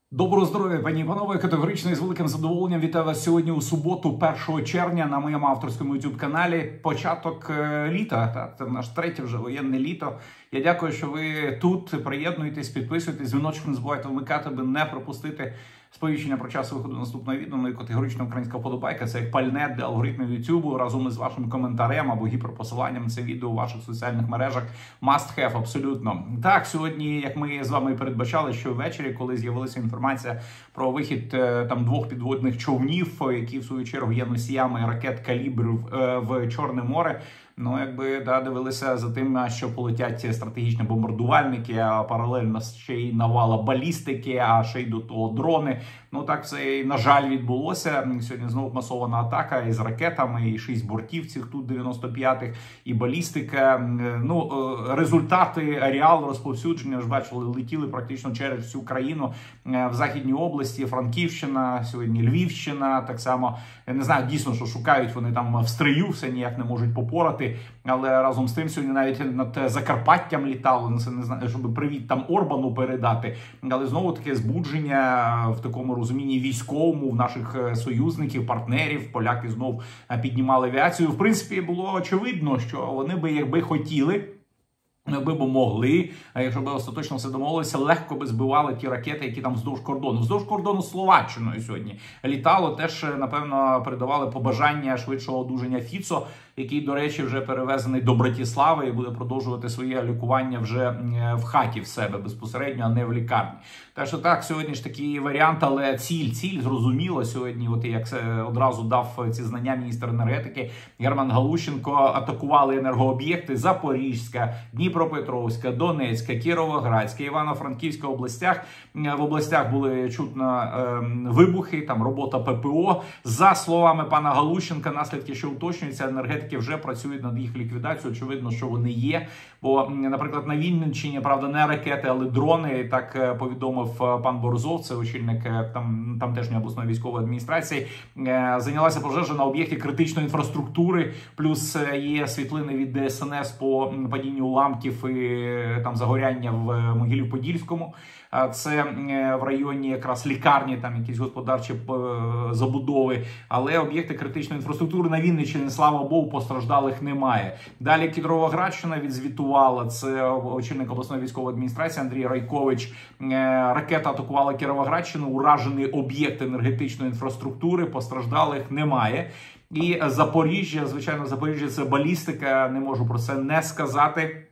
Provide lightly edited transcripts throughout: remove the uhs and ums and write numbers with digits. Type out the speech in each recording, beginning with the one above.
Доброго здоров'я, пані і панове, категорично і з великим задоволенням вітаю вас сьогодні у суботу, 1 червня, на моєму авторському YouTube-каналі. Початок літа, це наш третє вже воєнне літо. Я дякую, що ви тут, приєднуєтесь, підписуєтесь, дзвіночок не забувайте вмикати, аби не пропустити сповіщення про час виходу наступного відео. Ну і категорично українська вподобайка, це як пальне для алгоритмів YouTube, разом із вашим коментарем або гіперпосиланням це відео у ваших соціальних мережах. Must have, абсолютно. Так, сьогодні, як ми з вами передбачали, що ввечері, коли з'явилася інформація про вихід там 2 підводних човнів, які в свою чергу є носіями ракет калібрів в Чорне море, ну, якби, дивилися за тим, що полетять стратегічні бомбардувальники, а паралельно ще й навала балістики, а ще й до того дрони. Ну, так це, і, на жаль, відбулося. Сьогодні знову масована атака із ракетами, і 6 бортів цих Ту-95, і балістика. Ну, результати ареалу розповсюдження, ж бачили, летіли практично через всю країну. В Західній області, Франківщина, сьогодні Львівщина, так само. Я не знаю, дійсно, що шукають вони там в Стрию, все ніяк не можуть попорати. Але разом з тим сьогодні навіть над Закарпаттям літало, не знаю, щоб привіт там Орбану передати. Але знову таке збудження в такому розумінні військовому в наших союзників, партнерів. Поляки знов піднімали авіацію. В принципі, було очевидно, що вони би, якби хотіли, якби могли, а якщо б остаточно все домовилися, легко би збивали ті ракети, які там вздовж кордону. Вздовж кордону з Словаччиною сьогодні літало. Теж, напевно, передавали побажання швидшого одужання Фіцо, який, до речі, вже перевезений до Братислави і буде продовжувати своє лікування вже в хаті в себе безпосередньо, а не в лікарні. Так що так, сьогодні ж такий варіант, але ціль зрозуміло сьогодні, от як одразу дав ці знання міністр енергетики Герман Галущенко, атакували енергооб'єкти Запорізька, Дніпропетровська, Донецька, Кіровоградська, Івано-Франківська областях. В областях були чутно вибухи, там робота ППО. За словами пана Галущенка, наслідки, що уточнюються, енергетики вже працюють над їх ліквідацією. Очевидно, що вони є. Бо, наприклад, на Вінниччині, правда, не ракети, але дрони, так повідомив пан Борзов, це очільник тамтешньої обласної військової адміністрації, зайнялася пожежа на об'єкті критичної інфраструктури, плюс є світлини від ДСНС по падінню уламків і там загоряння в Могилів-Подільському. Це в районі якраз лікарні, там якісь господарчі забудови, але об'єкти критичної інфраструктури на Вінниччині, слава Богу, постраждалих немає. Далі Кіровоградщина відзвітувала, це очільник обласної військової адміністрації Андрій Райкович. Ракета атакувала Кіровоградщину, уражений об'єкт енергетичної інфраструктури, постраждалих немає. І Запоріжжя, звичайно, Запоріжжя це балістика, не можу про це не сказати.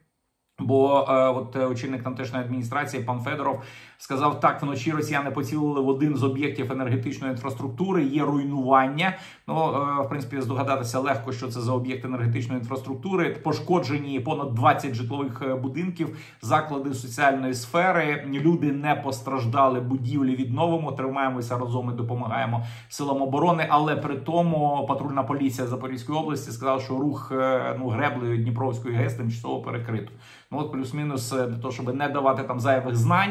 Бо от очільник тамтешньої адміністрації пан Федоров сказав, так, вночі росіяни поцілили в один з об'єктів енергетичної інфраструктури, є руйнування. Ну, в принципі, здогадатися легко, що це за об'єкт енергетичної інфраструктури. Пошкоджені понад 20 житлових будинків, заклади соціальної сфери. Люди не постраждали, будівлі відновимо, тримаємося разом і допомагаємо силам оборони. Але при тому патрульна поліція Запорізької області сказала, що рух греблею Дніпровської ГЕС тимчасово перекрито. Ну от плюс-мінус для того, щоб не давати там зайвих знань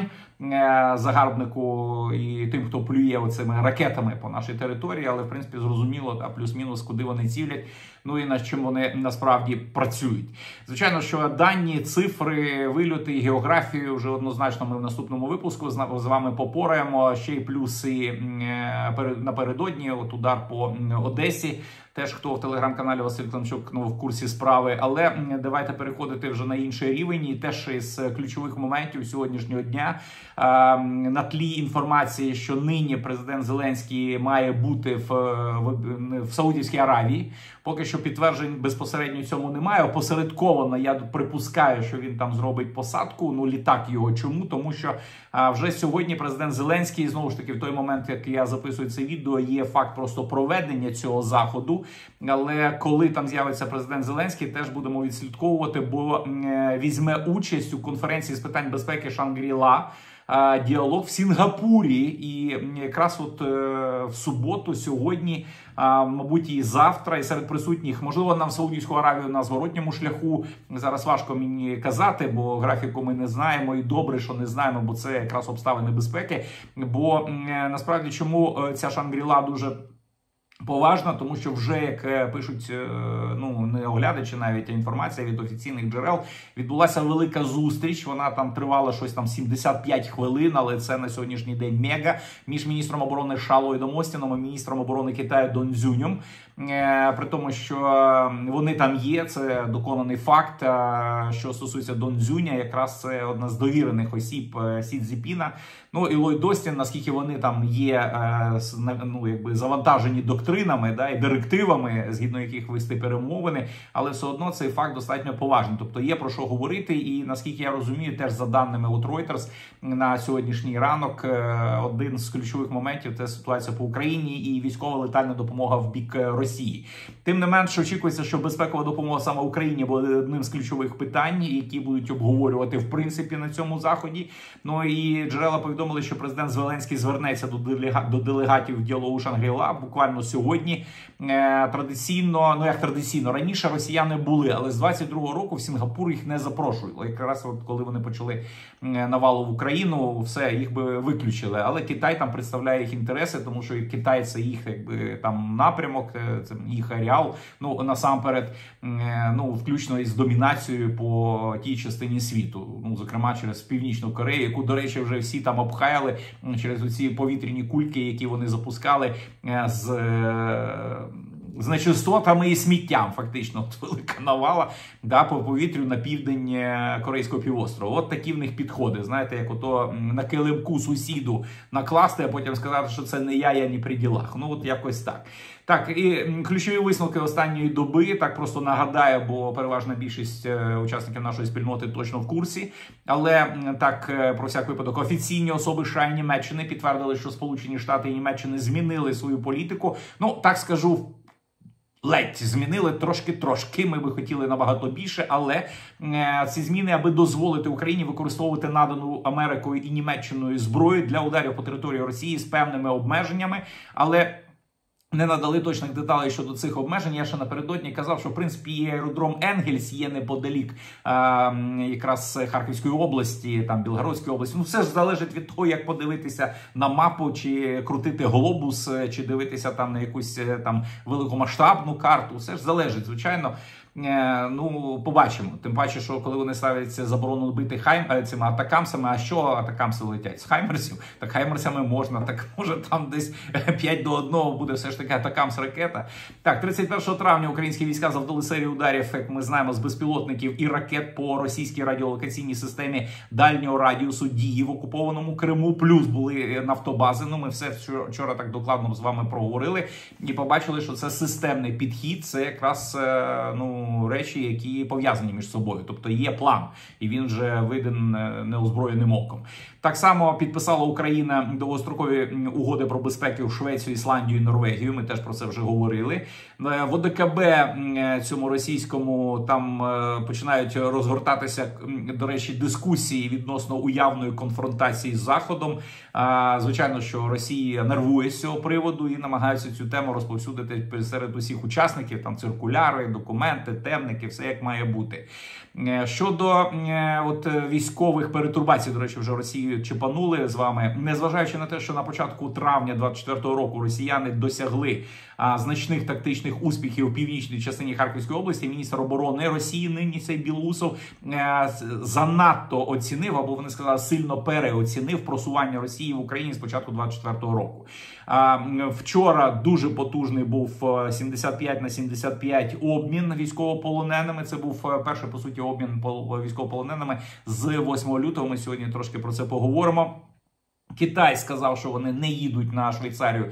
загарбнику і тим, хто плює оцими ракетами по нашій території, але в принципі зрозуміло, плюс-мінус, куди вони цілять, ну і над чим вони насправді працюють. Звичайно, що дані, цифри, вильоти і географію вже однозначно ми в наступному випуску з вами попораємо. Ще й плюси напередодні, от удар по Одесі. Теж, хто в телеграм-каналі Василь Климчук в курсі справи. Але давайте переходити вже на інший рівень. І теж із ключових моментів сьогоднішнього дня на тлі інформації, що нині президент Зеленський має бути в Саудівській Аравії. Поки що підтверджень безпосередньо цьому немає. Опосередковано я припускаю, що він там зробить посадку. Ну, літак його. Чому? Тому що вже сьогодні президент Зеленський, знову ж таки, в той момент, як я записую це відео, є факт просто проведення цього заходу. Але коли там з'явиться президент Зеленський, теж будемо відслідковувати, бо візьме участь у конференції з питань безпеки Шангрі-Ла, діалог в Сінгапурі. І якраз от в суботу, сьогодні, мабуть, і завтра, і серед присутніх, можливо, нам в Саудівську Аравію на зворотньому шляху. Зараз важко мені казати, бо графіку ми не знаємо, і добре, що не знаємо, бо це якраз обставини безпеки. Бо насправді, чому ця Шангрі-Ла дуже Поважна, тому що вже, як пишуть, ну, не оглядачі навіть, а інформація від офіційних джерел, відбулася велика зустріч, вона там тривала щось там 75 хвилин, але це на сьогоднішній день мега, між міністром оборони США Ллойдом Остіном і міністром оборони Китаю Дон Цзюнем. При тому, що вони там є, це доконаний факт. Що стосується Дон Цзюня, якраз це одна з довірених осіб Сі Цзіньпіна. Ну і Ллойд Остін, наскільки вони там є, ну, якби завантажені доктринами, да, і директивами, згідно яких вести перемовини, але все одно цей факт достатньо поважний. Тобто є про що говорити, і наскільки я розумію, теж за даними от Reuters, на сьогоднішній ранок один з ключових моментів – це ситуація по Україні і військова летальна допомога в бік Росії. Тим не менше, очікується, що безпекова допомога саме Україні буде одним з ключових питань, які будуть обговорювати в принципі на цьому заході. Ну і джерела повідомили, що президент Зеленський звернеться до делегатів діалогу Шангрі-Ла буквально сьогодні. Традиційно, ну як традиційно, раніше росіяни були, але з 22-го року в Сінгапур їх не запрошували. Якраз от коли вони почали навалу в Україну, все, їх би виключили. Але Китай там представляє їх інтереси, тому що Китай – це їх, якби, там напрямок, це їх ареал, ну насамперед, ну включно із домінацією по тій частині світу, ну зокрема через Північну Корею, яку, до речі, вже всі там обхаяли через оці повітряні кульки, які вони запускали з нечистотами і сміттям, фактично, от велика навала, да, по повітрю на південь Корейського півострова. От такі в них підходи, знаєте, як ото на килимку сусіду накласти, а потім сказати, що це не я не при ділах. Ну, от якось так. Так, і ключові висновки останньої доби, так просто нагадаю, бо переважна більшість учасників нашої спільноти точно в курсі, але так, про всяк випадок, офіційні особи США і Німеччини підтвердили, що Сполучені Штати і Німеччини змінили свою політику. Ну, так скажу, ледь змінили трошки, ми би хотіли набагато більше, але ці зміни, аби дозволити Україні використовувати надану Америкою і Німеччиною зброю для ударів по території Росії з певними обмеженнями, але не надали точних деталей щодо цих обмежень. Я ще напередодні казав, що в принципі і аеродром Енгельс є неподалік якраз Харківської області, там Білгородської області. Ну все ж залежить від того, як подивитися на мапу, чи крутити глобус, чи дивитися там на якусь там великомасштабну карту. Все ж залежить, звичайно. Ну, побачимо. Тим паче, що коли вони ставлять заборону бити цими атакамсами, а що атакамси летять? З хаймерсів? Так хаймерсами можна, так може там десь 5-1 буде все ж таки атакамс-ракета. Так, 31 травня українські війська завдали серію ударів, як ми знаємо, з безпілотників і ракет по російській радіолокаційній системі дальнього радіусу дії в окупованому Криму. Плюс були нафтобази. Ну, ми все вчора так докладно з вами проговорили і побачили, що це системний підхід, це якраз, ну, речі, які пов'язані між собою. Тобто є план, і він вже виден неозброєним оком. Так само підписала Україна довгострокові угоди про безпеку в Швецію, Ісландію і Норвегію. Ми теж про це вже говорили. В ОДКБ цьому російському там починають розгортатися, до речі, дискусії відносно уявної конфронтації з Заходом. Звичайно, що Росія нервує з цього приводу і намагається цю тему розповсюдити серед усіх учасників. Там циркуляри, документи, темники, все як має бути. Щодо от військових перетурбацій, до речі, вже Росію чіпанули з вами. Незважаючи на те, що на початку травня 2024 року росіяни досягли значних тактичних успіхів у північній частині Харківської області, міністр оборони Росії нині цей Білоусов занадто оцінив, або вони сказали, сильно переоцінив просування Росії в Україні з початку 2024 року. Вчора дуже потужний був 75/75 обмін військовополоненими. Це був перший, по суті, обмін військовополоненими з 8 лютого. Ми сьогодні трошки про це поговоримо. Китай сказав, що вони не їдуть на Швейцарію,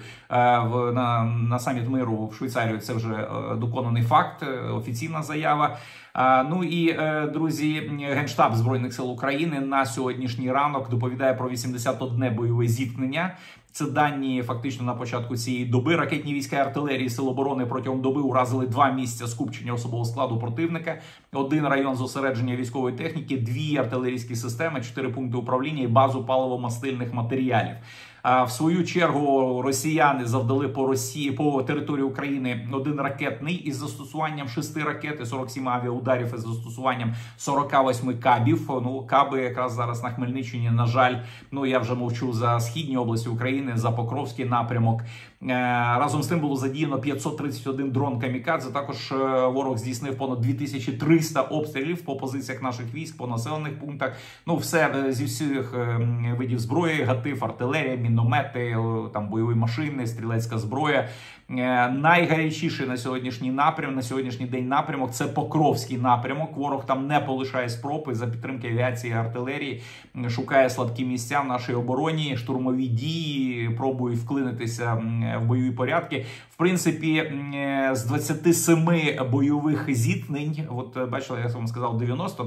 на саміт миру в Швейцарію. Це вже доконаний факт, офіційна заява. Ну і, друзі, Генштаб Збройних сил України на сьогоднішній ранок доповідає про 81 бойове зіткнення. Це дані фактично на початку цієї доби. Ракетні війська і артилерії Сил оборони протягом доби уразили 2 місця скупчення особового складу противника, 1 район зосередження військової техніки, 2 артилерійські системи, 4 пункти управління і базу паливо-мастильних матеріалів. В свою чергу росіяни завдали по території України один ракетний із застосуванням 6 ракет і 47 авіаударів із застосуванням 48 кабів. Ну, каби якраз зараз на Хмельниччині, на жаль, ну я вже мовчу за східні області України, за Покровський напрямок. Разом з тим було задіяно 531 дрон камікадзе. Також ворог здійснив понад 2300 обстрілів по позиціях наших військ, по населених пунктах. Ну, все зі всіх видів зброї, гатив, артилерія, міномети, там бойові машини, стрілецька зброя. Найгарячіший на сьогоднішній день напрямок – це Покровський напрямок. Ворог там не полишає спроб за підтримки авіації і артилерії, шукає слабкі місця в нашій обороні, штурмові дії, пробує вклинитися в бойові порядки. В принципі, з 27 бойових зіткнень, от бачили, я вам сказав,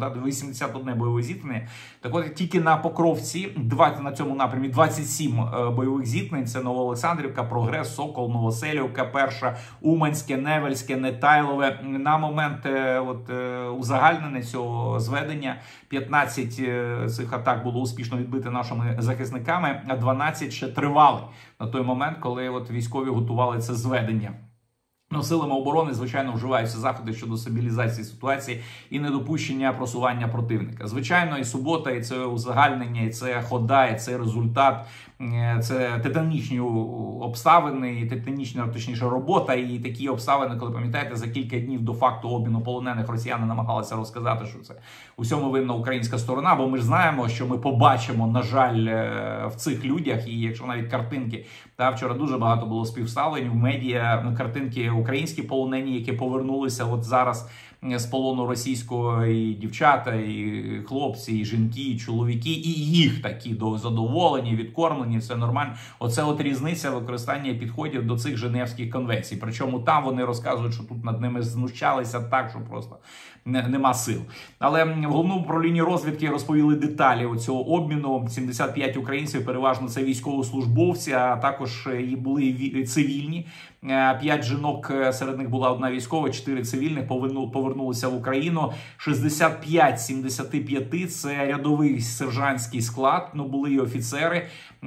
81 бойове зіткнення, так от тільки на Покровці, на цьому напрямі 27 бойових зіткнень, це Новоолександрівка, Прогрес, Сокол, Новоселівка, Перша, Уманське, Невельське, Нетайлове. На момент узагальнення цього зведення 15 цих атак було успішно відбито нашими захисниками, а 12 ще тривали на той момент, коли військові готували це зведення. Ну, силами оборони, звичайно, вживаються заходи щодо стабілізації ситуації і недопущення просування противника. Звичайно, і субота, і це узагальнення, і це хода, і це результат, це титанічні обставини, і титанічна, точніше, робота, і такі обставини, коли, пам'ятаєте, за кілька днів до факту обміну полонених росіяни намагалися розказати, що це усьому винна українська сторона, бо ми ж знаємо, що ми побачимо, на жаль, в цих людях, і якщо навіть картинки, вчора дуже багато було співставлень в медіа, картинки українські полонені, які повернулися от зараз з полону російського, і дівчата, і хлопці, і жінки, і чоловіки, і їх такі задоволені, відкормлені, все нормально. Оце от різниця використання підходів до цих Женевських конвенцій. Причому там вони розказують, що тут над ними знущалися так, що просто нема сил. Але в головному управлінні розвідки розповіли деталі цього обміну. 75 українців, переважно це військовослужбовці, а також і були цивільні. 5 жінок, серед них була одна військова, 4 цивільних повернулися в Україну. 65 з 75 – це рядовий сержантський склад, були і офіцери.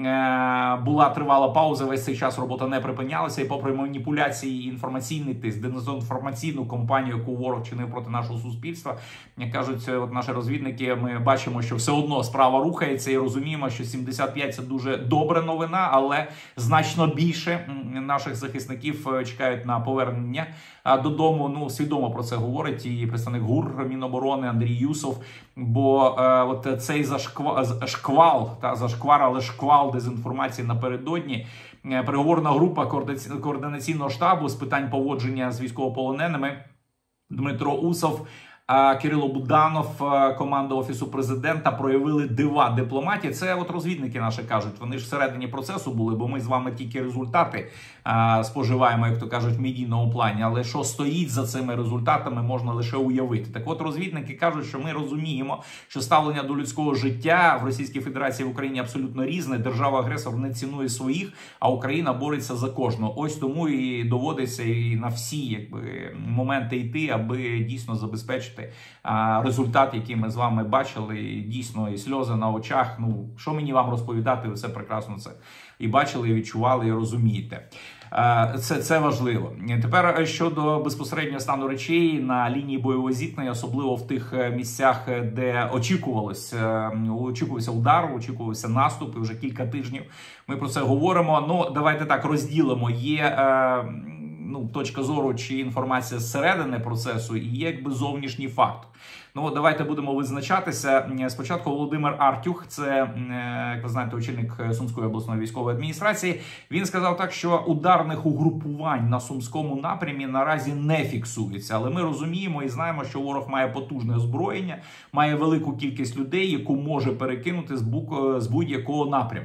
Була тривала пауза, весь цей час робота не припинялася, і попри маніпуляції і інформаційний тиск, дезінформаційну кампанію, яку ворог чинив проти нашого суспільства, як кажуть наші розвідники, ми бачимо, що все одно справа рухається, і розуміємо, що 75 – це дуже добра новина, але значно більше наших захисників чекають на повернення додому. Свідомо про це говорить і представник ГУР Міноборони Андрій Юсов, бо цей шквал дезінформації напередодні. Переговорна група координаційного штабу з питань поводження з військовополоненими Дмитро Усов, Кирило Буданов, команда Офісу Президента проявили дива дипломатії. Це розвідники наші кажуть, вони ж всередині процесу були, бо ми з вами тільки результати споживаємо, як то кажуть, в медійному плані. Але що стоїть за цими результатами, можна лише уявити. Так от, розвідники кажуть, що ми розуміємо, що ставлення до людського життя в Російській Федерації в Україні абсолютно різне. Держава-агресор не цінує своїх, а Україна бореться за кожного. Ось тому і доводиться і на всі моменти йти, аби дійсно забезпечити результат, який ми з вами бачили, і дійсно і сльози на очах. Що мені вам розповідати, ви все прекрасно це і бачили, і відчували, і розумієте. Це важливо. Тепер щодо безпосереднього стану речей на лінії бойового зіткнення, особливо в тих місцях, де очікувався удар, очікувався наступ, і вже кілька тижнів ми про це говоримо. Давайте так розділимо. Є точка зору чи інформація зсередини процесу, і є зовнішній факт. Давайте будемо визначатися. Спочатку Володимир Артюх, це, як ви знаєте, очільник Сумської обласної військової адміністрації, він сказав так, що ударних угрупувань на Сумському напрямі наразі не фіксується. Але ми розуміємо і знаємо, що ворог має потужне озброєння, має велику кількість людей, яку може перекинути з будь-якого напряму.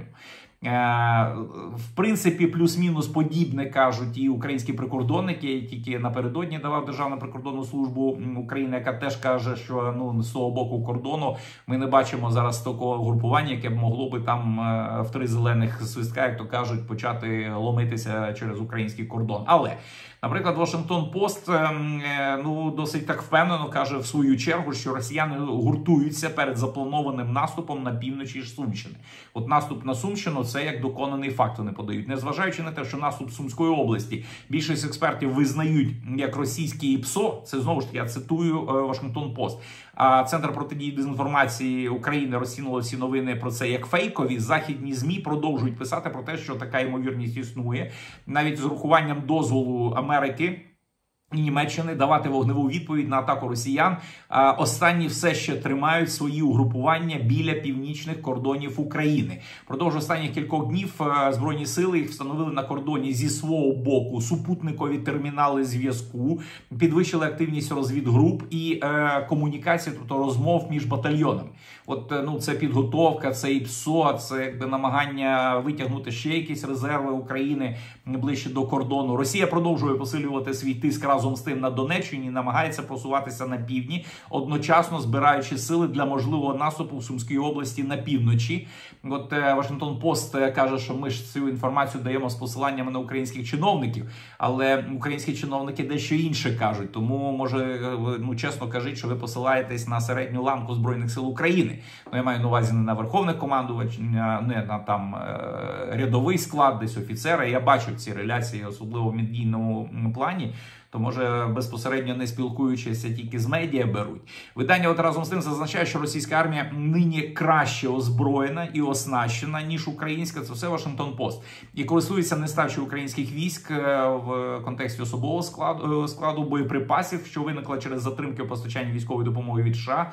В принципі, плюс-мінус подібне кажуть і українські прикордонники, тільки напередодні давав Державну прикордонну службу України, яка теж каже, що з того боку кордону ми не бачимо зараз такого групування, яке б могло би там в 3 зелених свистка, як то кажуть, почати ломитися через український кордон. Але, наприклад, Вашингтон-Пост досить так впевнено каже в свою чергу, що росіяни гуртуються перед запланованим наступом на півночі Сумщини. От наступ на Сумщину це як доконаний факт вони подають. Незважаючи на те, що наступ Сумської області більшість експертів визнають як російський ПСО, це знову ж таки, я цитую Вашингтон Пост, а Центр протидії дезінформації України розцінило всі новини про це як фейкові. Західні ЗМІ продовжують писати про те, що така ймовірність існує. Навіть з урахуванням дозволу Америки і Німеччини давати вогневу відповідь на атаку росіян. Останні все ще тримають свої угрупування біля північних кордонів України. Продовж останніх кількох днів Збройні сили їх встановили на кордоні зі свого боку супутникові термінали зв'язку, підвищили активність розвідгруп і комунікації, тобто розмов між батальйонами. От, це підготовка, це і ПСО, це якби намагання витягнути ще якісь резерви України ближче до кордону. Росія продовжує посилювати свій тиск разом з тим на Донеччині, намагається просуватися на півдні, одночасно збираючи сили для можливого наступу в Сумській області на півночі. От Вашингтон Пост каже, що ми ж цю інформацію даємо з посиланнями на українських чиновників, але українські чиновники дещо інше кажуть. Тому, може, чесно кажіть, що ви посилаєтесь на середню ланку Збройних сил України. Я маю на увазі не на верховних командувачення, не на там рядовий склад, десь офіцери. Я бачу ці реляції, особливо в медійному плані. То, може, безпосередньо не спілкуючися, тільки з медіа беруть. Видання от разом з тим зазначає, що російська армія нині краще озброєна і оснащена, ніж українська. Це все Вашингтон Пост. І користується нестачею українських військ в контексті особового складу боєприпасів, що виникла через затримки у постачанні військової допомоги від США.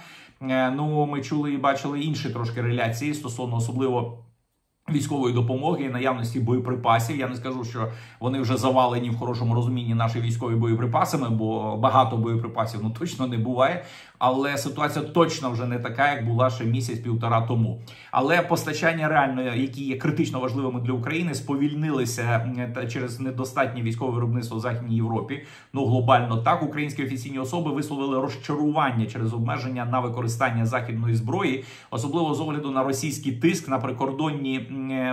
Ми чули і бачили інші трошки реляції стосовно особливо військової допомоги і наявності боєприпасів. Я не скажу, що вони вже завалені в хорошому розумінні наші військові боєприпасами, бо багато боєприпасів точно не буває. Але ситуація точно вже не така, як була ще місяць-півтора тому. Але постачання реально, які є критично важливими для України, сповільнилися через недостатнє військове виробництво в Західній Європі. Глобально так. Українські офіційні особи висловили розчарування через обмеження на використання західної зброї, особливо з огляду на російський тиск на прикордонні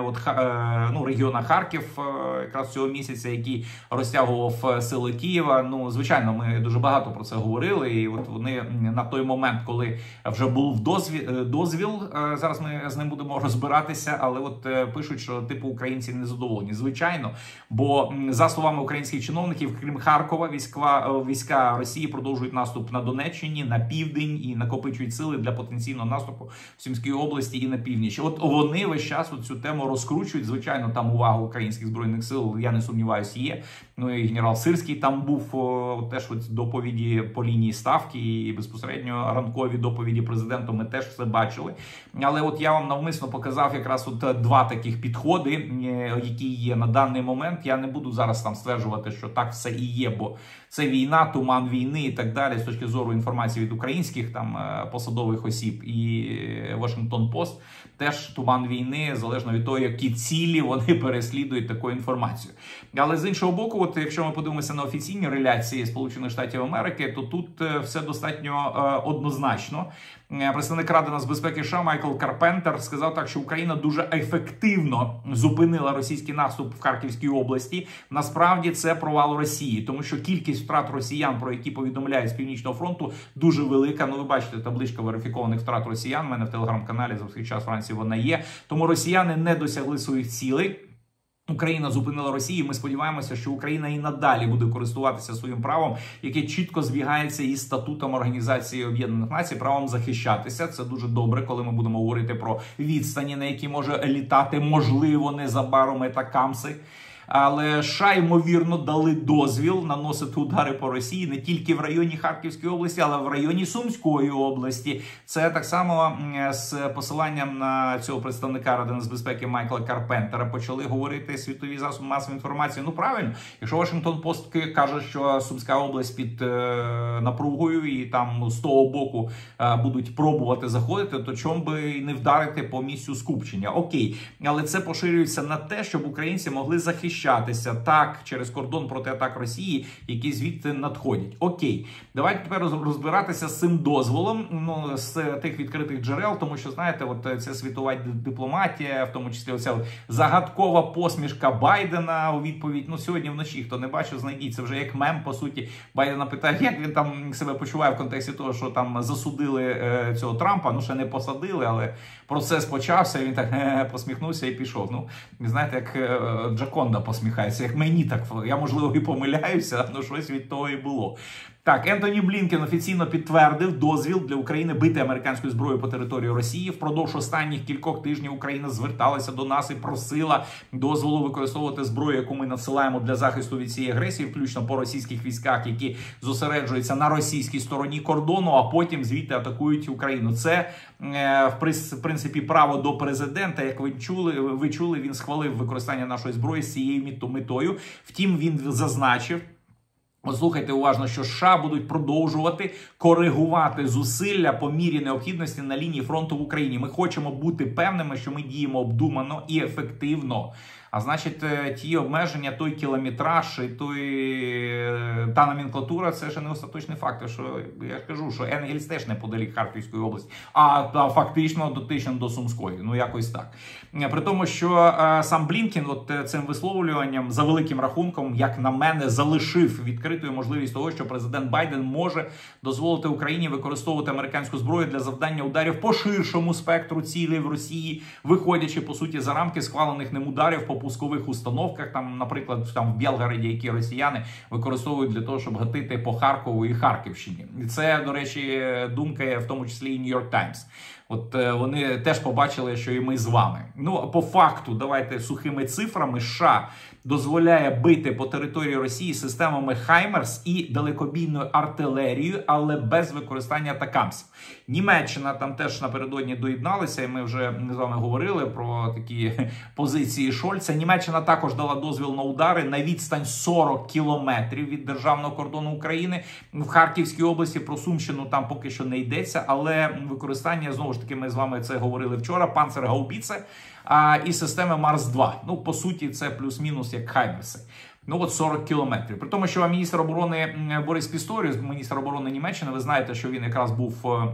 регіона Харків якраз цього місяця, який розтягував сили Києва. Звичайно, ми дуже багато про це говорили, і от вони на той момент, коли вже був дозвіл, зараз ми з ним будемо розбиратися, але от пишуть, що типу українці не задоволені. Звичайно, бо за словами українських чиновників, крім Харкова, війська Росії продовжують наступ на Донеччині, на південь і накопичують сили для потенційного наступу в Сумській області і на північ. От вони весь час цю тему розкручують. Звичайно, там увага українських збройних сил, я не сумніваюся, є. І генерал Сирський там був теж доповіді по лінії ставки і безпосередньо ранкові доповіді президенту ми теж все бачили. Але от я вам навмисно показав якраз два таких підходи, які є на даний момент. Я не буду зараз там стверджувати, що так все і є, бо це війна, туман війни і так далі, з точки зору інформації від українських там посадових осіб. І Вашингтон Пост теж туман війни, залежно від того, які цілі вони переслідують таку інформацію. Але з іншого боку, от якщо ми подивимося на офіційні реляції Сполучених Штатів Америки, то тут все достатньо однозначно. Представник Ради нацбезпеки США Майкл Карпентер сказав так, що Україна дуже ефективно зупинила російський наступ в Харківській області. Насправді це провал Росії, тому що кількість втрат росіян, про які повідомляють з Північного фронту, дуже велика. Ви бачите, табличка верифікованих втрат росіян. У мене в телеграм-каналі за всіх час вранці вона є. Тому росіяни не досягли своїх цілей. Україна зупинила Росію. Ми сподіваємося, що Україна і надалі буде користуватися своїм правом, яке чітко збігається із статутом Організації Об'єднаних Націй, правом захищатися. Це дуже добре, коли ми будемо говорити про відстані, на які може літати, можливо, незабаром атакамси. Але США, ймовірно, дали дозвіл наносити удари по Росії не тільки в районі Харківської області, але в районі Сумської області. Це так само з посиланням на цього представника Ради нацбезпеки Майкла Карпентера почали говорити світові засоби масової інформації. Правильно, якщо Вашингтон Пост каже, що Сумська область під напругою і там з того боку будуть пробувати заходити, то чому би і не вдарити по місцю скупчення? Окей, але це поширюється на те, щоб українці могли захищати захищатися так через кордон проти атак Росії, які звідти надходять. Окей, давайте тепер розбиратися з цим дозволом, ну, з тих відкритих джерел, тому що, знаєте, от ця світова дипломатія, в тому числі оця загадкова посмішка Байдена у відповідь. Ну, сьогодні вночі, хто не бачив, знайдіть, це вже як мем, по суті. Байдена питає, як він там себе почуває в контексті того, що там засудили цього Трампа, ну, ще не посадили, але процес почався, і він так посміхнувся і пішов. Ну, знаєте, як Джаконда посміхається, як мені так, я, можливо, і помиляюся, але щось від того і було. Так, Ентоні Блінкен офіційно підтвердив дозвіл для України бити американською зброєю по території Росії. Впродовж останніх кількох тижнів Україна зверталася до нас і просила дозволу використовувати зброю, яку ми надсилаємо для захисту від цієї агресії, включно по російських військах, які зосереджуються на російській стороні кордону, а потім звідти атакують Україну. Це, в принципі, право до президента. Як ви чули, він схвалив використання нашої зброї з цією метою. Втім, він зазначив, слухайте уважно, що США будуть продовжувати коригувати зусилля по мірі необхідності на лінії фронту в Україні. Ми хочемо бути певними, що ми діємо обдумано і ефективно. А значить, ті обмеження, той кілометраж і та номенклатура – це ще не остаточний факт. Що я ж кажу, що Енгельс теж неподалік Харківської області, а фактично дотичен до Сумської. Ну, якось так. При тому, що сам Блінкен цим висловлюванням, за великим рахунком, як на мене, залишив відкритою можливість того, що президент Байден може дозволити Україні використовувати американську зброю для завдання ударів по ширшому спектру цілей в Росії, виходячи, по суті, за рамки схвалених ним ударів по пускових установках, там, наприклад, там в Білгороді, які росіяни використовують для того, щоб гатити по Харкову і Харківщині. І це, до речі, думка в тому числі і New York Times. От вони теж побачили, що і ми з вами. Ну, по факту, давайте сухими цифрами, США дозволяє бити по території Росії системами Хаймерс і далекобійною артилерією, але без використання атакамсів. Німеччина там теж напередодні доєдналася, і ми вже з вами говорили про такі позиції Шольца. Німеччина також дала дозвіл на удари на відстань 40 кілометрів від державного кордону України. В Харківській області про Сумщину там поки що не йдеться, але використання, знову ж таки, ми з вами це говорили вчора, Панцергаубіце і системи Марс-2. Ну, по суті, це плюс-мінус як Хаймерси. Ну, от 40 кілометрів. При тому, що міністр оборони Борис Пісторіус, міністр оборони Німеччини, ви знаєте, що він якраз був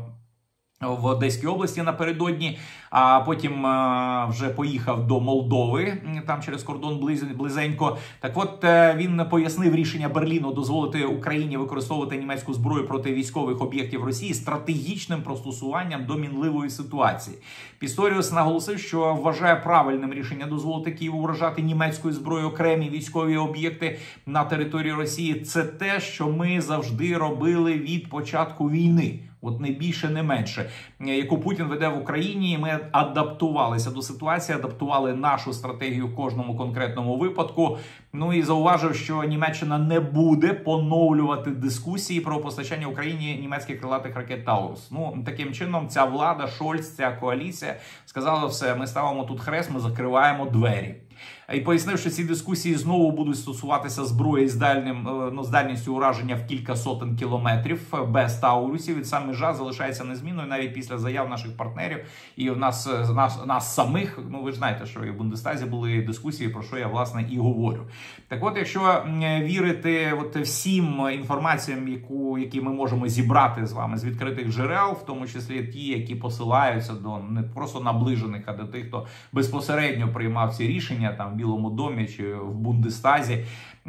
в Одеській області напередодні, а потім вже поїхав до Молдови, там через кордон близенько. Так от, він пояснив рішення Берліну дозволити Україні використовувати німецьку зброю проти військових об'єктів Росії стратегічним пристосуванням до мінливої ситуації. Пісторіус наголосив, що вважає правильним рішення дозволити Києву вражати німецькою зброєю окремі військові об'єкти на території Росії. Це те, що ми завжди робили від початку війни. От не більше, не менше, яку Путін веде в Україні, і ми адаптувалися до ситуації, адаптували нашу стратегію в кожному конкретному випадку. Ну і зауважив, що Німеччина не буде поновлювати дискусії про постачання Україні німецьких крилатих ракет Таурус. Ну, таким чином, ця влада, Шольц, ця коаліція сказала все, ми ставимо тут хрест, ми закриваємо двері. І пояснив, що ці дискусії знову будуть стосуватися зброї з дальністю ураження в кілька сотень кілометрів без Таурусів. І ця межа залишається незмінною навіть після заяв наших партнерів і в нас самих. Ну, ви ж знаєте, що і в Бундестазі були дискусії, про що я, власне, і говорю. Так от, якщо вірити всім інформаціям, які ми можемо зібрати з вами з відкритих джерел, в тому числі ті, які посилаються до не просто наближених, а до тих, хто безпосередньо приймав ці рішення, там, в Білому домі чи в Бундестазі,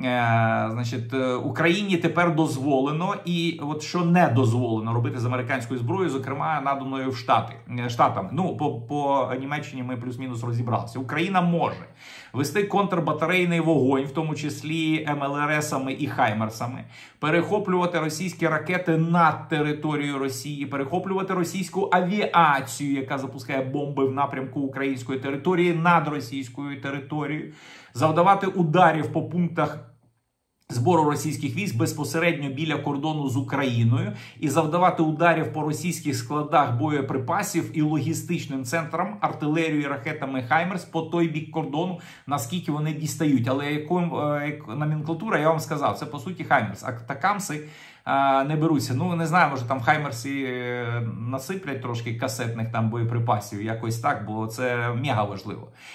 значить, Україні тепер дозволено, і от що не дозволено робити з американською зброєю, зокрема наданою в Штатам. Ну, по Німеччині ми плюс-мінус розібралися. Україна може вести контрбатарейний вогонь, в тому числі МЛРСами і Хаймерсами, перехоплювати російські ракети над територією Росії, перехоплювати російську авіацію, яка запускає бомби в напрямку української території над російською територією, завдавати ударів по пунктах збору російських військ безпосередньо біля кордону з Україною і завдавати ударів по російських складах боєприпасів і логістичним центрам артилерією і ракетами Хаймерс по той бік кордону, наскільки вони дістають. Але яку номенклатура, я вам сказав, це по суті Хаймерс. А Атакамси не беруться. Ну, не знаю, може там Хаймерсі насиплять трошки касетних там боєприпасів, якось так, бо це мега важливо.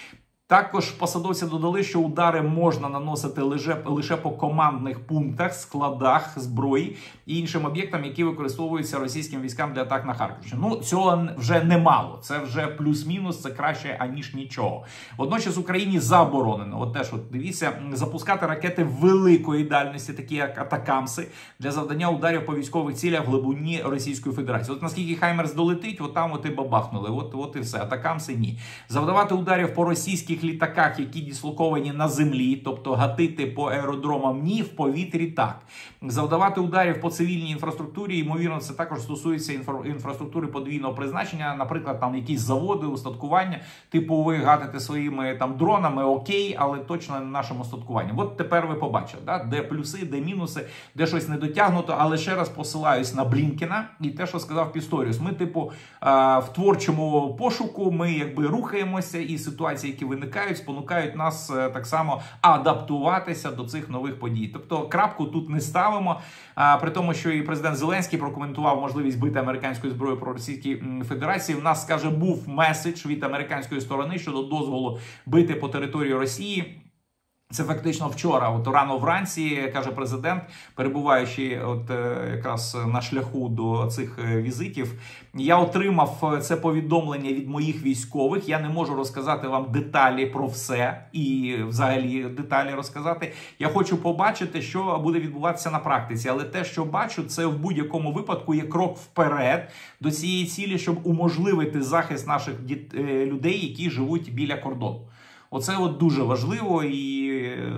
Також посадовці додали, що удари можна наносити лише по командних пунктах, складах зброї і іншим об'єктам, які використовуються російським військам для атак на Харківщину. Ну, цього вже немало. Це вже плюс-мінус, це краще, аніж нічого. Водночас Україні заборонено, от теж, дивіться, запускати ракети великої дальності, такі як атакамси, для завдання ударів по військових цілях в глибині Російської Федерації. От наскільки Хаймерс долетить, от там от і бабахнули. От і все. Атакамси ні. Завдавати ударів по російських літаках, які дислоковані на землі, тобто гатити по аеродромам ні, в повітрі так. Завдавати ударів по цивільній інфраструктурі, ймовірно, це також стосується інфраструктури подвійного призначення, наприклад, там якісь заводи, устаткування, типу ви гатите своїми там дронами, окей, але точно не нашим устаткуванням. От тепер ви побачили, да? Де плюси, де мінуси, де щось не дотягнуто, але ще раз посилаюсь на Блінкена і те, що сказав Пісторіус. Ми, типу, в творчому пошуку, ми якби рухаємося, і ситуації, які виникають, спонукають нас так само адаптуватися до цих нових подій. Тобто крапку тут не ставимо, при тому, що і президент Зеленський прокоментував можливість бити американською зброєю про Російській Федерації. В нас, каже, був меседж від американської сторони щодо дозволу бити по території Росії. Це фактично вчора, от рано вранці, каже президент, перебуваючи от якраз на шляху до цих візитів, я отримав це повідомлення від моїх військових. Я не можу розказати вам деталі про все і взагалі деталі розказати. Я хочу побачити, що буде відбуватися на практиці. Але те, що бачу, це в будь-якому випадку є крок вперед до цієї цілі, щоб уможливити захист наших людей, які живуть біля кордону. Оце от дуже важливо і,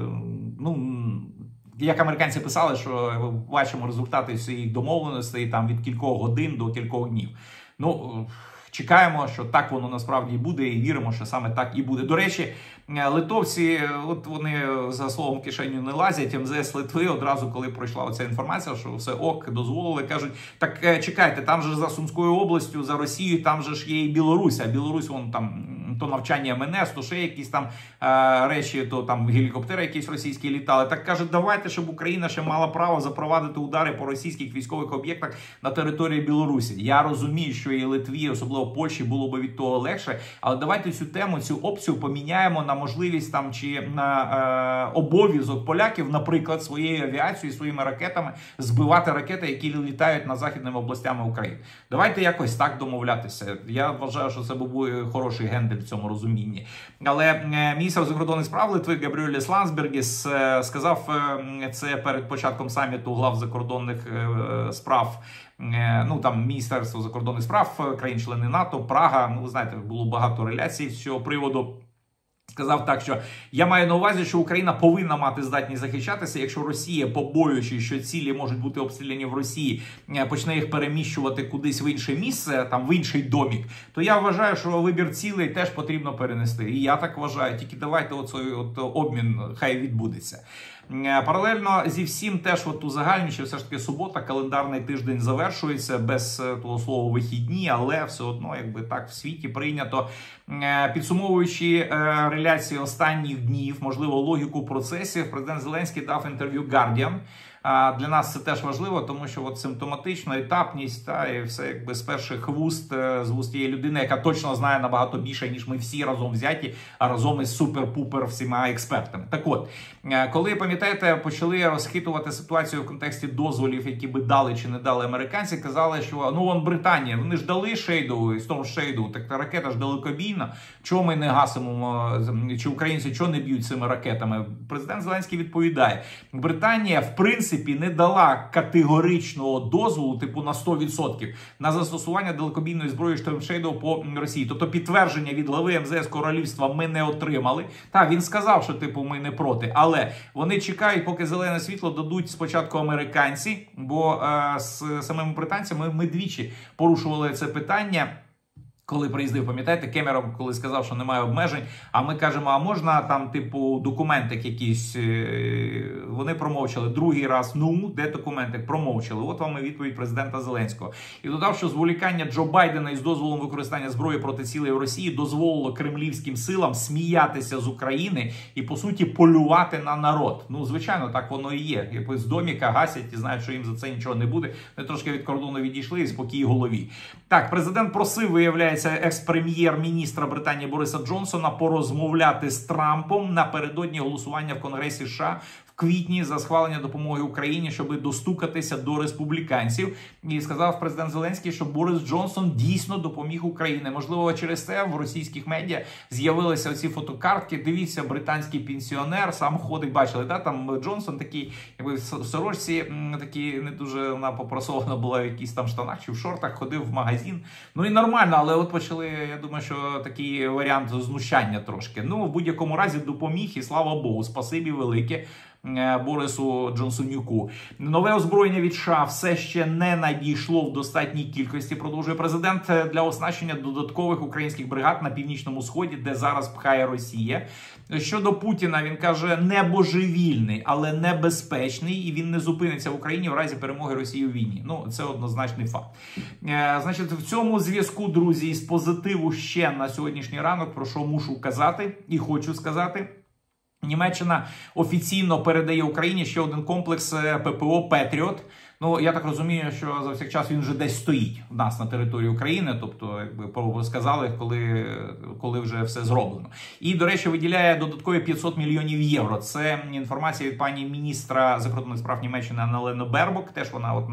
ну, як американці писали, що бачимо результати цієї домовленості там від кількох годин до кількох днів. Ну, чекаємо, що так воно насправді і буде, і віримо, що саме так і буде. До речі, литовці, от вони за словом в кишеню не лазять, МЗС Литви одразу, коли пройшла оця інформація, що все ок, дозволили, кажуть, так чекайте, там же за Сумською областю, за Росією, там же ж є і Білорусь, а Білорусь, вон там, то навчання МНС, то ще якісь там речі, то там гелікоптери якісь російські літали. Так кажуть, давайте, щоб Україна ще мала право запровадити удари по російських військових об'єктах на території Білорусі. Я розумію, що і Литві, особливо Польщі, було би від того легше, але давайте цю тему, цю опцію поміняємо на можливість там чи на обов'язок поляків, наприклад, своєю авіацією, своїми ракетами збивати ракети, які літають над західними областями України. Давайте якось так домовлятися. Я вважаю, що це був хороший гендель в цьому розумінні. Але міністр закордонних справ Литви Габріеліс Ландсбергіс сказав це перед початком саміту глав закордонних справ, ну там Міністерство закордонних справ країн-члени НАТО, Прага, ну ви знаєте, було багато реляцій з цього приводу. Сказав так, що я маю на увазі, що Україна повинна мати здатність захищатися, якщо Росія, побоюючи, що цілі можуть бути обстріляні в Росії, почне їх переміщувати кудись в інше місце, там в інший домік, то я вважаю, що вибір цілей теж потрібно перенести. І я так вважаю, тільки давайте оцей обмін хай відбудеться. Паралельно зі всім теж от узагальнюючи, все ж таки субота, календарний тиждень завершується без того слова вихідні, але все одно, якби так в світі прийнято. Підсумовуючи реляції останніх днів, можливо, логіку процесів, президент Зеленський дав інтерв'ю Guardian. Для нас це теж важливо, тому що от симптоматична етапність та і все якби з перших вуст, з вуст тієї людини, яка точно знає набагато більше, ніж ми всі разом взяті, а разом із супер-пупер всіма експертами. Так от, коли, пам'ятаєте, почали розхитувати ситуацію в контексті дозволів, які би дали чи не дали американці, казали, що ну вон Британія, вони ж дали Шейду, Storm Shadow, так та ракета ж далекобійна, чого ми не гасимо, чи українці чого не б'ють цими ракетами? Президент Зеленський відповідає, Британія, в принципі, не дала категоричного дозволу, типу на 100%, на застосування далекобійної зброї Storm Shadow по Росії. Тобто підтвердження від глави МЗС Королівства ми не отримали. Так, він сказав, що типу ми не проти, але вони чекають, поки зелене світло дадуть спочатку американці, бо з самими британцями ми двічі порушували це питання. Коли приїздив, пам'ятаєте, Кемерон, коли сказав, що немає обмежень, а ми кажемо, а можна там, типу, документик якийсь, вони промовчали. Другий раз, ну, де документик? Промовчали. От вам і відповідь президента Зеленського. І додав, що зволікання Джо Байдена із дозволом використання зброї проти цілей в Росії дозволило кремлівським силам сміятися з України і, по суті, полювати на народ. Ну, звичайно, так воно і є. Якось з доміка гасять і знають, що їм за це нічого не буде. Вони трошки від кордону відійшли і спокій голові. Так, президент просив, виявляється, домовляється екс-прем'єр-міністра Британії Бориса Джонсона порозмовляти з Трампом напередодні голосування в Конгресі США в квітні за схвалення допомоги Україні, щоб достукатися до республіканців. І сказав президент Зеленський, що Борис Джонсон дійсно допоміг Україні. Можливо, через це в російських медіа з'явилися оці фотокартки. Дивіться, британський пенсіонер сам ходить, бачили, да? Там Джонсон такий, якби в сорочці, такий не дуже вона попрасована була в якісь там штанах чи в шортах, ходив в магазин. Ну і нормально, але от почали, я думаю, що такий варіант знущання трошки. Ну, в будь-якому разі допоміг, і слава Богу, спасибі велике Борису Джонсонюку. Нове озброєння від США все ще не надійшло в достатній кількості, продовжує президент, для оснащення додаткових українських бригад на Північному Сході, де зараз пхає Росія. Щодо Путіна, він каже, не божевільний, але небезпечний, і він не зупиниться в Україні в разі перемоги Росії у війні. Ну, це однозначний факт. Значить, в цьому зв'язку, друзі, із позитиву ще на сьогоднішній ранок, про що мушу казати і хочу сказати, Німеччина офіційно передає Україні ще один комплекс ППО «Петріот». Ну, я так розумію, що за всіх час він вже десь стоїть в нас на території України, тобто, якби сказали, коли вже все зроблено. І, до речі, виділяє додаткові 500 мільйонів євро. Це інформація від пані міністра закордонних справ Німеччини Анналену Бербок, теж вона от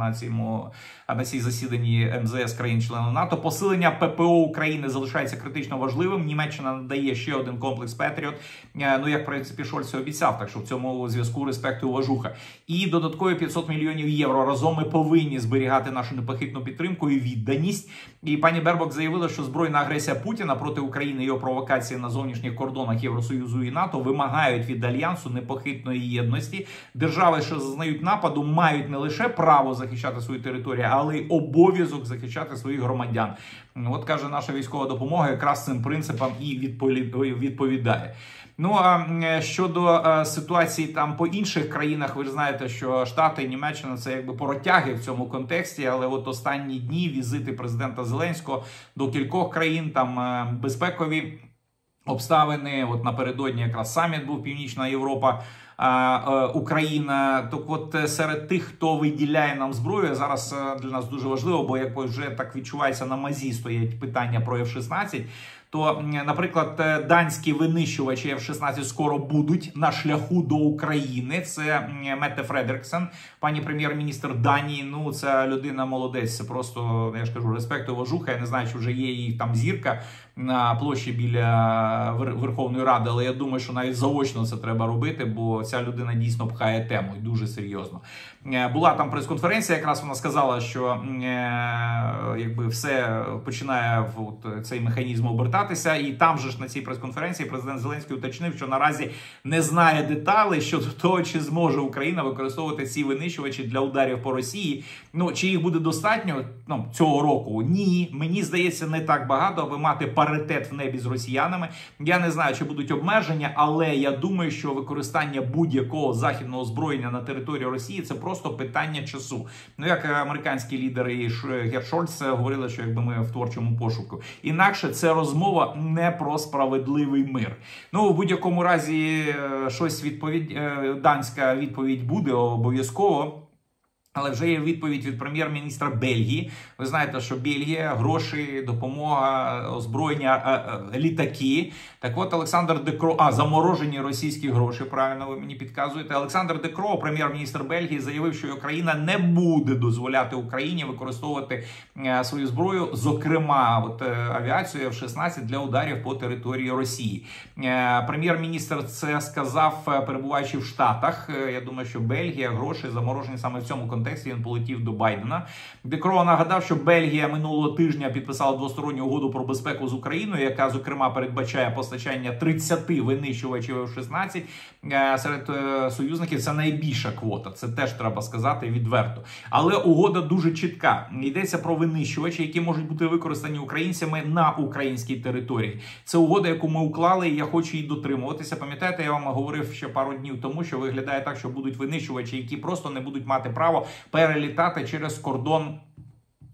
на цій засіданні МЗС країн-членів НАТО. Посилення ППО України залишається критично важливим. Німеччина надає ще один комплекс «Петріот», ну, як, в принципі, Шольц обіцяв, так що в цьому зв'язку респект і уважуха. І додаткові 500 мільйонів євро. Разом ми повинні зберігати нашу непохитну підтримку і відданість. І пані Бербок заявила, що збройна агресія Путіна проти України і його провокації на зовнішніх кордонах Євросоюзу і НАТО вимагають від Альянсу непохитної єдності. Держави, що зазнають нападу, мають не лише право захищати свою територію, але й обов'язок захищати своїх громадян. От, каже, наша військова допомога якраз цим принципам і відповідає. Ну, а щодо ситуації там по інших країнах, ви ж знаєте, що Штати і Німеччина – це якби поротяги в цьому контексті, але от останні дні візити президента Зеленського до кількох країн, там безпекові обставини, от напередодні якраз саміт був Північна Європа, Україна. Так от серед тих, хто виділяє нам зброю, зараз для нас дуже важливо, бо як вже так відчувається, на мазі стоять питання про F-16, то, наприклад, данські винищувачі F-16 скоро будуть на шляху до України. Це Метте Фредеріксен, пані прем'єр-міністр Данії. Ну, ця людина молодець, це просто, я ж кажу, респект і уважуха. Я не знаю, чи вже є її там зірка на площі біля Верховної Ради, але я думаю, що навіть заочно це треба робити, бо ця людина дійсно пхає тему, і дуже серйозно. Була там прес-конференція, якраз вона сказала, що якби все починає цей механізм обертатися, і там же ж на цій прес-конференції президент Зеленський уточнив, що наразі не знає деталей щодо того, чи зможе Україна використовувати ці винищувачі для ударів по Росії. Ну, чи їх буде достатньо цього року? Ні. Мені здається, не так багато, аби мати паритет в небі з росіянами. Я не знаю, чи будуть обмеження, але я думаю, що використання будь-якого західного озброєння на території Росії – це просто питання часу. Ну, як американські лідери Гер Шольц говорили, що якби ми в творчому пошуку. Інакше це розмова не про справедливий мир. Ну, в будь-якому разі, щось данська відповідь буде обов'язково. Але вже є відповідь від прем'єр-міністра Бельгії. Ви знаєте, що Бельгія, гроші, допомога, озброєння, літаки. Так от Олександр Де Крoo, заморожені російські гроші, правильно ви мені підказуєте. Олександр Де Крoo, прем'єр-міністр Бельгії, заявив, що Україна не буде дозволяти Україні використовувати свою зброю, зокрема авіацію F-16 для ударів по території Росії. Прем'єр-міністр це сказав, перебуваючи в Штатах. Я думаю, що Бельгія, гроші заморожені саме в цьому контексті. Він полетів до Байдена. Де Крoo нагадав, що Бельгія минулого тижня підписала двосторонню угоду про безпеку з Україною, яка, зокрема, передбачає постачання 30 винищувачів F-16 серед союзників. Це найбільша квота. Це теж треба сказати відверто. Але угода дуже чітка. Йдеться про винищувачі, які можуть бути використані українцями на українській території. Це угода, яку ми уклали, і я хочу її дотримуватися. Пам'ятаєте, я вам говорив ще пару днів тому, що виглядає так, що будуть винищувачі, які просто не будуть мати право перелітати через кордон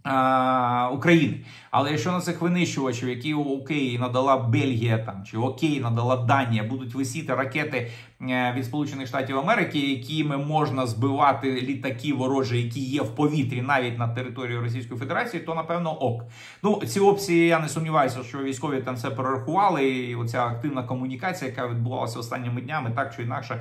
України. Але якщо на цих винищувачів, які окей надала Бельгія там, чи окей надала Данія, будуть висіти ракети від Сполучених Штатів Америки, якими можна збивати літаки ворожі, які є в повітрі навіть на території Російської Федерації, то напевно ок. Ну, ці опції, я не сумніваюся, що військові там це перерахували, і оця активна комунікація, яка відбувалася останніми днями, так чи інакше,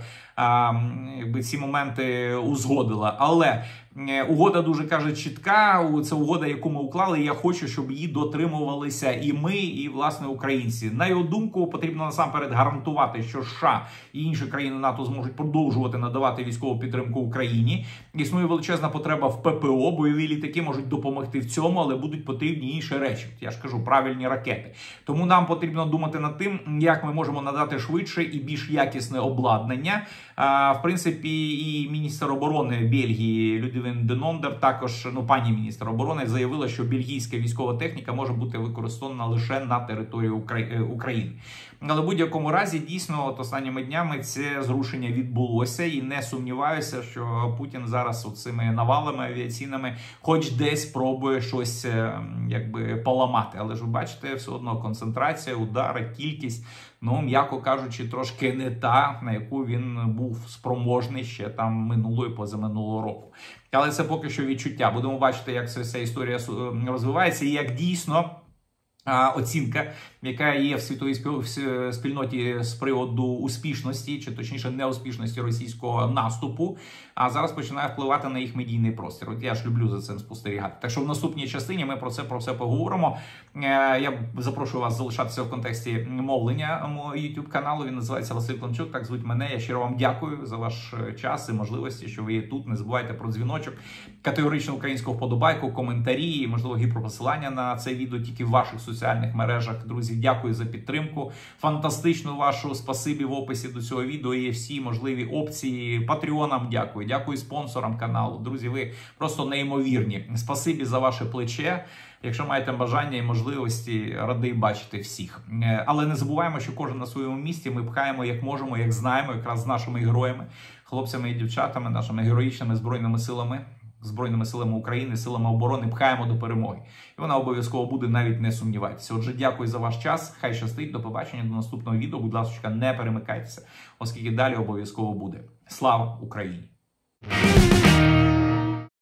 якби ці моменти узгодила. Але угода дуже, каже, чітка, це угода, яку ми уклали, і я хочу, щоб її дотримувалися і ми, і, власне, українці. На його думку, потрібно насамперед гарантувати, що США і інші країни НАТО зможуть продовжувати надавати військову підтримку Україні. Існує величезна потреба в ППО, бойові літаки можуть допомогти в цьому, але будуть потрібні інші речі. Я ж кажу, правильні ракети. Тому нам потрібно думати над тим, як ми можемо надати швидше і більш якісне обладнання. В принципі, і міністр оборони Бельгії Людвін де Нондер, також, пані міністр оборони, заявила, що бельгійська військова техніка може бути використована лише на території України. Але в будь-якому разі, дійсно, от останніми днями це зрушення відбулося, і не сумніваюся, що Путін зараз цими навалами авіаційними хоч десь пробує щось якби поламати. Але ж ви бачите, все одно концентрація, удари, кількість, м'яко кажучи, трошки не та, на яку він був спроможний ще там минулого і позаминулого року. Але це поки що відчуття. Будемо бачити, як ця історія розвивається і як дійсно оцінка, яка є в світовій спільноті з приводу успішності, чи точніше неуспішності російського наступу, а зараз починає впливати на їх медійний простір. От я ж люблю за цим спостерігати. Так що в наступній частині ми про все поговоримо. Я запрошую вас залишатися в контексті мовлення мого YouTube каналу. Він називається Василь Климчук, так звуть мене. Я щиро вам дякую за ваш час і можливості, що ви є тут. Не забувайте про дзвіночок, категорично українську вподобайку, коментарі і, можливо, гіперпосилання на це відео тільки в ваших соціальних мережах. Друзі, дякую за підтримку. Фантастичну вашу спасибі в описі до цього відео є всі можливі опції. Патреонам дякую. Дякую спонсорам каналу. Друзі, ви просто неймовірні. Спасибі за ваше плече. Якщо маєте бажання і можливості, радий бачити всіх. Але не забуваємо, що кожен на своєму місці ми пхаємо як можемо, як знаємо, якраз з нашими героями, хлопцями і дівчатами, нашими героїчними Збройними силами України, силами оборони, пхаємо до перемоги. І вона обов'язково буде, навіть не сумнівайтеся. Отже, дякую за ваш час, хай щастить, до побачення, до наступного відео. Будь ласка, не перемикайтеся, оскільки далі обов'язково буде. Слава Україні!